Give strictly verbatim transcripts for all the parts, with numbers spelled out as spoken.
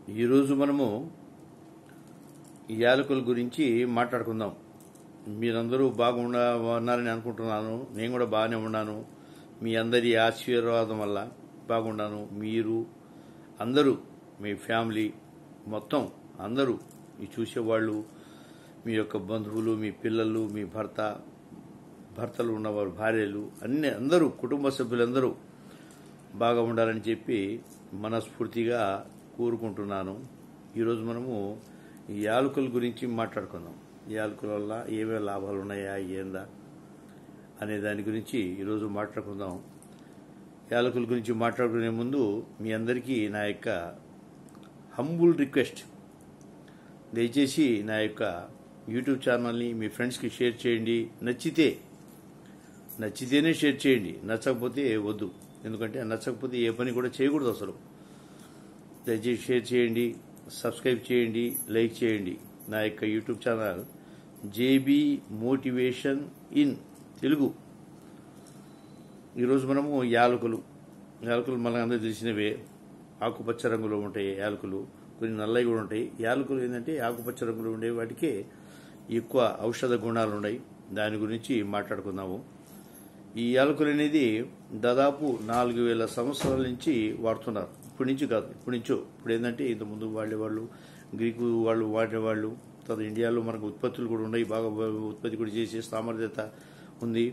ఈరోజు మనము యాలకుల గురించి మాట్లాడుకుందాం. మీరందరూ బాగుండా ఉన్నారని అనుకుంటున్నాను. నేను కూడా బాగానే ఉన్నాను. మీ అందరి ఆశీర్వాదం వల్ల బాగున్నాను. మీరు అందరూ, మీ ఫ్యామిలీ మొత్తం అందరూ, ఈ చూసేవాళ్ళు, మీ యొక్క బంధువులు, మీ పిల్లలు, మీ భర్త భర్తలు ఉన్నవారు, భార్యలు, అన్ని అందరూ కుటుంబ సభ్యులందరూ బాగా ఉండాలని చెప్పి మనస్ఫూర్తిగా కోరుకుంటున్నాను. ఈరోజు మనము ఈ యాలకుల గురించి మాట్లాడుకుందాం. యాలకుల వల్ల ఏమేమి లాభాలు ఉన్నాయా, ఏందా అనే దాని గురించి ఈరోజు మాట్లాడుకుందాం. యాలకుల గురించి మాట్లాడుకునే ముందు మీ అందరికీ నా యొక్క హంబుల్ రిక్వెస్ట్, దయచేసి నా యొక్క యూట్యూబ్ ఛానల్ని మీ ఫ్రెండ్స్కి షేర్ చేయండి. నచ్చితే నచ్చితేనే షేర్ చేయండి, నచ్చకపోతే వద్దు. ఎందుకంటే నచ్చకపోతే ఏ పని కూడా చేయకూడదు అసలు. దయచేసి షేర్ చేయండి, సబ్స్క్రైబ్ చేయండి, లైక్ చేయండి. నా యొక్క YouTube channel JB motivation in Telugu. ఈరోజు మనము యాలకులు యాలకులు మనకు అందరూ తెలిసినవే. ఆకుపచ్చ రంగులో ఉంటాయి యాలకులు, కొన్ని నల్లవి కూడా ఉంటాయి. యాలకులు ఏంటంటే ఆకుపచ్చ రంగులో ఉండే వాటికే ఎక్కువ ఔషధ గుణాలు ఉన్నాయి. దాని గురించి మాట్లాడుకుందాము. ఈ యాలకులు అనేది దాదాపు నాలుగు వేల సంవత్సరాల నుంచి వాడుతున్నారు. ఇప్పటి నుంచి కాదు, ఇప్పటి నుంచో. ఇప్పుడు ఏంటంటే ఇంతకుముందు వాడేవాళ్ళు, గ్రీకు వాళ్ళు వాడేవాళ్ళు. తర్వాత ఇండియాలో మనకు ఉత్పత్తులు కూడా ఉన్నాయి, బాగా ఉత్పత్తి కూడా చేసే సామర్థ్యత ఉంది.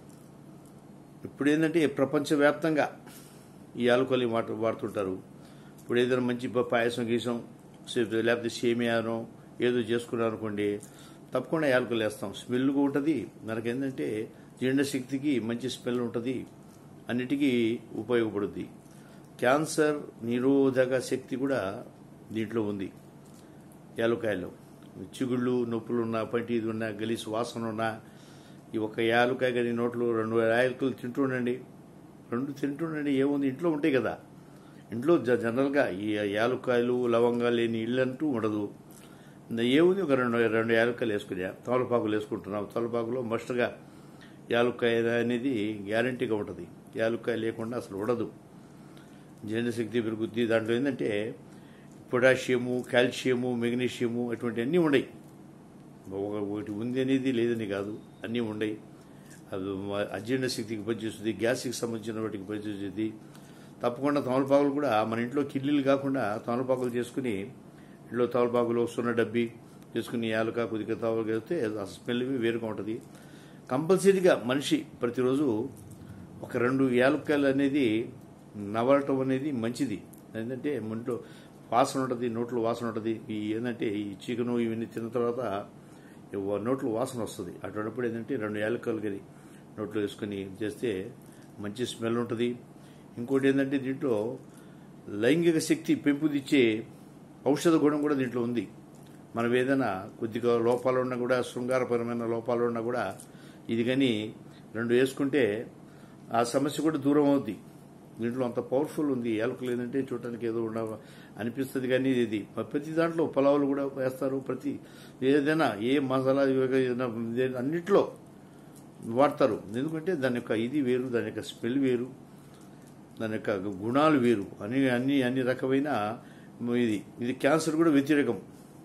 ఇప్పుడు ఏంటంటే ప్రపంచవ్యాప్తంగా ఈ యాలకులు వాడు వాడుతుంటారు. ఇప్పుడు ఏదైనా మంచి పాయసం గీసం లేకపోతే సేమియానో ఏదో చేసుకున్నాం అనుకోండి, తప్పకుండా యాలకులు వేస్తాం. స్మెల్గా ఉంటుంది. మనకేంటంటే జీర్ణశక్తికి మంచి స్మెల్ ఉంటుంది, అన్నిటికీ ఉపయోగపడుద్ది. క్యాన్సర్ నిరోధక శక్తి కూడా దీంట్లో ఉంది యాలకాయలో. చిగుళ్ళు నొప్పులు ఉన్నా, పంటి ఇది ఉన్నా, గలీసు వాసన ఉన్నా, ఈ ఒక యాలకాయ కానీ నోట్లో రెండు యాలకులు తింటుండండి. రెండు తింటుండండి, ఏముంది, ఇంట్లో ఉంటాయి కదా. ఇంట్లో జనరల్గా ఈ యాలకాయలు లవంగాలు లేని ఇల్లు అంటూ ఉండదు. ఏముంది, ఒక రెండు రెండు యాలకాయలు వేసుకునే తమలపాకులు వేసుకుంటున్నాం. తమలపాకులో మస్ట్గా యాలక్కాయ అనేది గ్యారంటీగా ఉంటుంది. యాలక్కాయ లేకుండా అసలు ఉండదు. జీర్ణశక్తి పెరుగుద్ది. దాంట్లో ఏంటంటే పొటాషియము, కాల్షియము, మెగ్నీషియము అటువంటి అన్నీ ఉన్నాయి. ఒకటి ఉంది అనేది లేదని కాదు, అన్నీ ఉన్నాయి. అది అజీర్ణ శక్తికి పనిచేస్తుంది, గ్యాస్కి సంబంధించిన వాటికి పనిచేస్తుంది. తప్పకుండా తమలపాకులు కూడా మన ఇంట్లో కిల్లీలు కాకుండా తమలపాకులు చేసుకుని, ఇంట్లో తమలపాకులు సున్న డబ్బి చేసుకుని యాలక కొద్దిగా తమలపాకు వేస్తే ఆ స్మెల్ వేరుగా ఉంటుంది. కంపల్సరీగా మనిషి ప్రతిరోజు ఒక రెండు యాలక్కాయలు అనేది నవలటం అనేది మంచిది. ఏంటంటే ఇంట్లో వాసన ఉంటుంది, నోట్లో వాసన ఉంటుంది. ఈ ఏంటంటే ఈ చికెను ఇవన్నీ తిన్న తర్వాత నోట్లో వాసన వస్తుంది. అటువంటిప్పుడు ఏంటంటే రెండు యాలక్కాయలు కానీ నోట్లో వేసుకొని చేస్తే మంచి స్మెల్ ఉంటుంది. ఇంకోటి ఏంటంటే దీంట్లో లైంగిక శక్తి పెంపుదిచ్చే ఔషధ గుణం కూడా దీంట్లో ఉంది. మనం ఏదైనా కొద్దిగా లోపాలు ఉన్నా కూడా, శృంగారపరమైన లోపాలు ఉన్నా కూడా ఇది కానీ రెండు వేసుకుంటే ఆ సమస్య కూడా దూరం అవుద్ది. దీంట్లో అంత పవర్ఫుల్ ఉంది. యాలకులు ఏంటంటే చూడటానికి ఏదో ఉండ అనిపిస్తుంది, కానీ ఇది ప్రతి దాంట్లో పొలావులు కూడా వేస్తారు. ప్రతి ఏదైనా ఏ మసాలా అన్నిట్లో వాడతారు. ఎందుకంటే దాని యొక్క ఇది వేరు, దాని యొక్క స్మెల్ వేరు, దాని యొక్క గుణాలు వేరు, అన్ని అన్ని అన్ని రకమైన ఇది ఇది క్యాన్సర్ కూడా వ్యతిరేకం.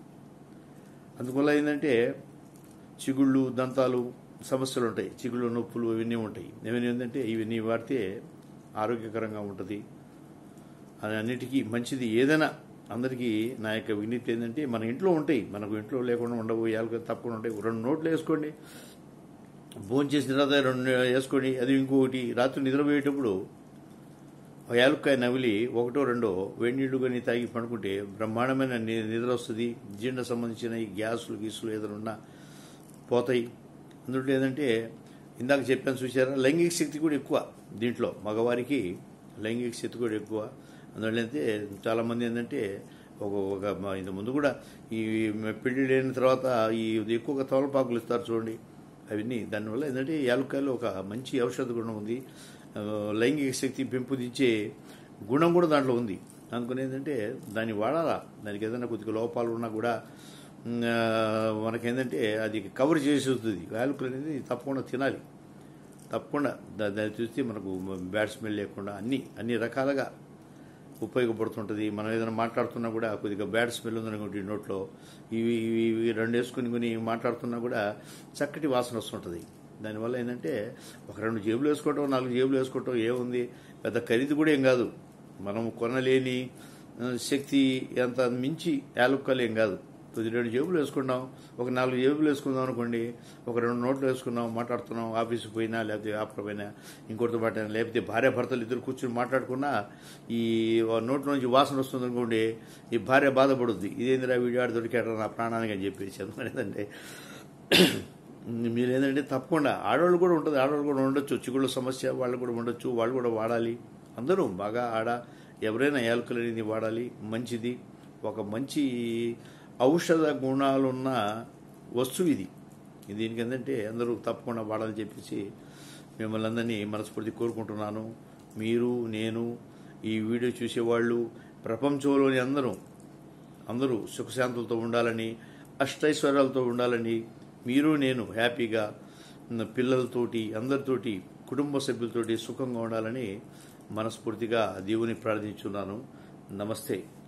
అందువల్ల ఏంటంటే చిగుళ్ళు, దంతాలు సమస్యలు ఉంటాయి, చిగుళ్ళు నొప్పులు ఇవన్నీ ఉంటాయి. ఇవన్నీ ఏంటంటే ఇవన్నీ వాడితే ఆరోగ్యకరంగా ఉంటుంది. అది అన్నిటికీ మంచిది. ఏదైనా అందరికీ నా యొక్క విజ్ఞప్తి ఏంటంటే మన ఇంట్లో ఉంటాయి, మనకు ఇంట్లో లేకుండా ఉండవు. యాలకులు తప్పకుండా ఉంటాయి. రెండు నోట్లు వేసుకోండి, భోజనం చేసిన తర్వాత రెండు వేసుకోండి. అది ఇంకొకటి, రాత్రి నిద్రపోయేటప్పుడు యాలక్కాయ నవిలి ఒకటో రెండో వేడి నీళ్లు కానీ తాగి పడుకుంటే బ్రహ్మాండమైన నిద్ర వస్తుంది. జీర్ణ సంబంధించిన ఈ గ్యాసులు గీసులు ఏదైనా ఉన్నా పోతాయి. అందులో ఏంటంటే ఇందాక చెప్పాను చూసారా, లైంగిక శక్తి కూడా ఎక్కువ దీంట్లో. మగవారికి లైంగిక శక్తి కూడా ఎక్కువ. అందువల్ల అయితే చాలామంది ఏంటంటే ఒక ఒక ఇంత ముందు కూడా ఈ పెళ్లి అయిన తర్వాత ఈ ఎక్కువగా తమలపాకులు ఇస్తారు చూడండి, అవన్నీ. దానివల్ల ఏంటంటే యాలక్కాయలో ఒక మంచి ఔషధ గుణం ఉంది. లైంగిక శక్తి పెంపుదించే గుణం కూడా దాంట్లో ఉంది. అందుకని ఏంటంటే దాన్ని వాడాలా. దానికి ఏదైనా కొద్దిగా లోపాలు ఉన్నా కూడా మనకేంటంటే అది కవర్ చేసేస్తుంది. యాలకులు అనేది తప్పకుండా తినాలి. తప్పకుండా దాన్ని చూస్తే మనకు బ్యాడ్ స్మెల్ లేకుండా అన్ని అన్ని రకాలుగా ఉపయోగపడుతుంటుంది. మనం ఏదైనా మాట్లాడుతున్నా కూడా కొద్దిగా బ్యాడ్ స్మెల్ ఉందనుకోండి నోట్లో, ఇవి ఇవి ఇవి రెండు వేసుకుని కొని మాట్లాడుతున్నా కూడా చక్కటి వాసన వస్తుంటుంది. దానివల్ల ఏంటంటే ఒక రెండు జేబులు వేసుకోవటం, నాలుగు జేబులు వేసుకోవటం ఏముంది, పెద్ద ఖరీదు కూడా ఏం కాదు. మనం కొనలేని శక్తి ఎంత మించి యాలుక్కలు ఏం కాదు. కొద్ది రెండు జేబులు వేసుకున్నాం, ఒక నాలుగు జేబులు వేసుకుందాం అనుకోండి, ఒక రెండు నోట్లు వేసుకున్నాం, మాట్లాడుతున్నాం, ఆఫీస్కి పోయినా లేకపోతే వ్యాపారం పోయినా ఇంకోటితో మాట, లేకపోతే భార్య భర్తలు ఇద్దరు కూర్చొని మాట్లాడుకున్నా ఈ నోట్లో నుంచి వాసన వస్తుంది అనుకోండి, ఈ భార్య బాధపడుద్ది, ఇదేందిరా వీడియాడు దొరికాడు నా ప్రాణానికి అని చెప్పేసి. అందుకని ఏంటంటే మీరు ఏంటంటే తప్పకుండా ఆడవాళ్ళు కూడా ఉంటుంది, ఆడవాళ్ళు కూడా ఉండొచ్చు, చిగుళ్ళ సమస్య వాళ్ళు కూడా ఉండొచ్చు, వాళ్ళు కూడా వాడాలి. అందరూ బాగా ఆడ ఎవరైనా యాలకులు అనేది వాడాలి, మంచిది. ఒక మంచి ఔషధ గుణాలున్న వస్తువు ఇది. దీనికి ఏంటంటే అందరూ తప్పకుండా వాడాలని చెప్పేసి మిమ్మల్ని అందరినీ మనస్ఫూర్తి కోరుకుంటున్నాను. మీరు, నేను, ఈ వీడియో చూసేవాళ్ళు, ప్రపంచంలోని అందరూ అందరూ సుఖశాంతులతో ఉండాలని, అష్టైశ్వర్యాలతో ఉండాలని, మీరు నేను హ్యాపీగా పిల్లలతోటి అందరితోటి కుటుంబ సభ్యులతోటి సుఖంగా ఉండాలని మనస్ఫూర్తిగా దేవుని ప్రార్థించున్నాను. నమస్తే.